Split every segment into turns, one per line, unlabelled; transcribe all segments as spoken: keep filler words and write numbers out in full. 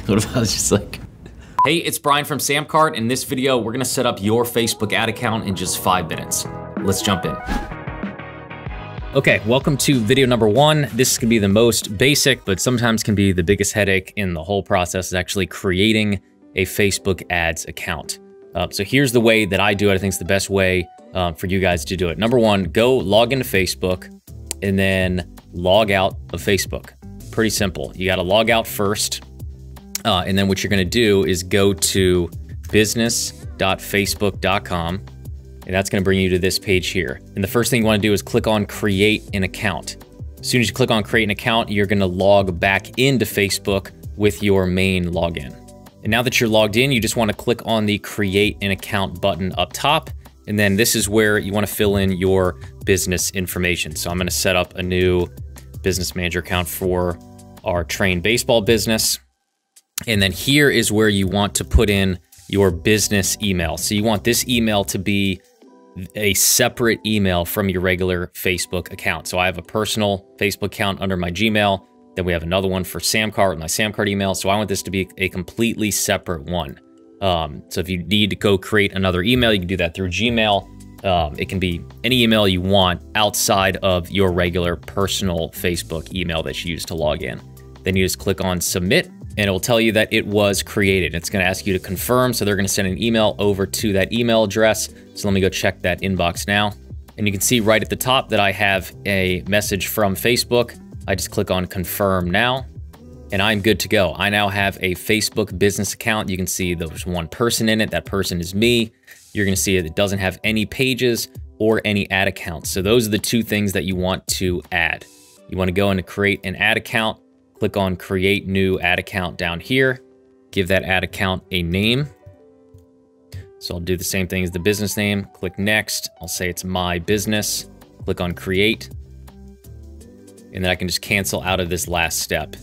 What if I was just like, hey, it's Brian from SamCart. In this video, we're gonna set up your Facebook ad account in just five minutes. Let's jump in. Okay, welcome to video number one. This can be the most basic, but sometimes can be the biggest headache in the whole process, is actually creating a Facebook ads account. Uh, so here's the way that I do it. I think it's the best way uh, for you guys to do it. Number one, go log into Facebook and then log out of Facebook. Pretty simple. You gotta log out first. Uh, and then what you're gonna do is go to business dot facebook dot com, and that's gonna bring you to this page here. And the first thing you wanna do is click on create an account. As soon as you click on create an account, you're gonna log back into Facebook with your main login. And now that you're logged in, you just wanna click on the create an account button up top. And then this is where you wanna fill in your business information. So I'm gonna set up a new business manager account for our train baseball business. And then here is where you want to put in your business email. So you want this email to be a separate email from your regular Facebook account. So I have a personal Facebook account under my Gmail. Then we have another one for SamCart with my SamCart email. So I want this to be a completely separate one. Um, so if you need to go create another email, you can do that through Gmail. Um, it can be any email you want outside of your regular personal Facebook email that you use to log in. Then you just click on submit, and it will tell you that it was created. It's gonna ask you to confirm, so they're gonna send an email over to that email address. So let me go check that inbox now. And you can see right at the top that I have a message from Facebook. I just click on confirm now, and I'm good to go. I now have a Facebook business account. You can see there's one person in it. That person is me. You're gonna see it doesn't have any pages or any ad accounts. So those are the two things that you want to add. You wanna go in and create an ad account. Click on create new ad account down here. Give that ad account a name. So I'll do the same thing as the business name. Click next. I'll say it's my business. Click on create. And then I can just cancel out of this last step.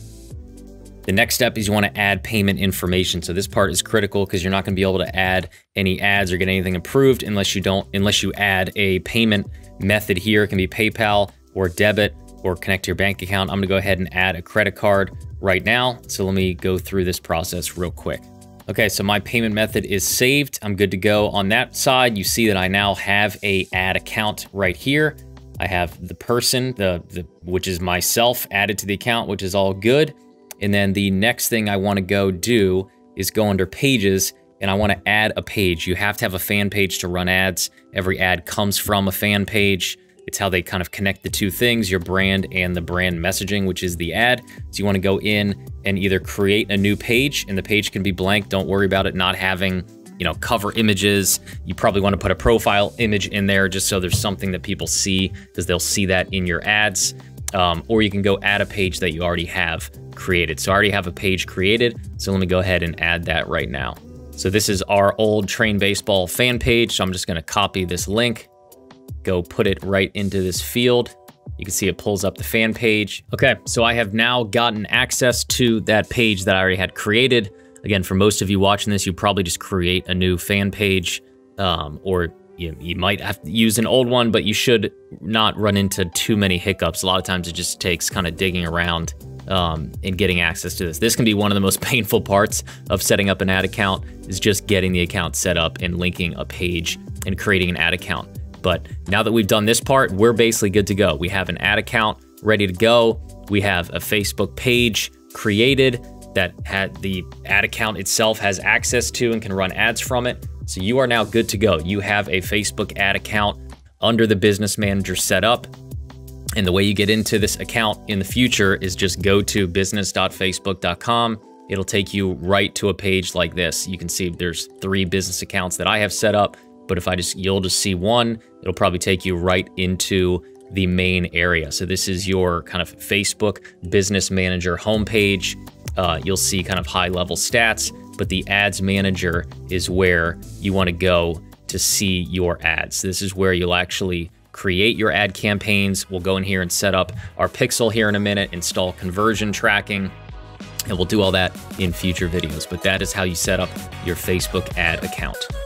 The next step is you want to add payment information. So this part is critical because you're not going to be able to add any ads or get anything approved unless you don't, unless you add a payment method here. It can be PayPal or debit, or connect to your bank account. I'm gonna go ahead and add a credit card right now. So let me go through this process real quick. Okay, so my payment method is saved. I'm good to go. On that side, you see that I now have a ad account right here. I have the person, the, the which is myself, added to the account, which is all good. And then the next thing I wanna go do is go under pages, and I wanna add a page. You have to have a fan page to run ads. Every ad comes from a fan page. It's how they kind of connect the two things, your brand and the brand messaging, which is the ad. So you want to go in and either create a new page, and the page can be blank. Don't worry about it not having, you know, cover images. You probably want to put a profile image in there just so there's something that people see, because they'll see that in your ads. Um, or you can go add a page that you already have created. So I already have a page created. So let me go ahead and add that right now. So this is our old Train Baseball fan page. So I'm just going to copy this link. Go put it right into this field. You can see it pulls up the fan page. Okay, so I have now gotten access to that page that I already had created. Again, for most of you watching this, you probably just create a new fan page, um, or you, you might have to use an old one, but you should not run into too many hiccups. A lot of times it just takes kind of digging around um, and getting access to this. This can be one of the most painful parts of setting up an ad account, is just getting the account set up and linking a page and creating an ad account. But now that we've done this part, we're basically good to go. We have an ad account ready to go. We have a Facebook page created that had the ad account itself has access to and can run ads from it. So you are now good to go. You have a Facebook ad account under the business manager set up. And the way you get into this account in the future is just go to business dot facebook dot com. It'll take you right to a page like this. You can see there's three business accounts that I have set up. But if I just, you'll just see one, it'll probably take you right into the main area. So this is your kind of Facebook Business Manager homepage. Uh, you'll see kind of high level stats, but the Ads Manager is where you want to go to see your ads. This is where you'll actually create your ad campaigns. We'll go in here and set up our pixel here in a minute, install conversion tracking, and we'll do all that in future videos. But that is how you set up your Facebook ad account.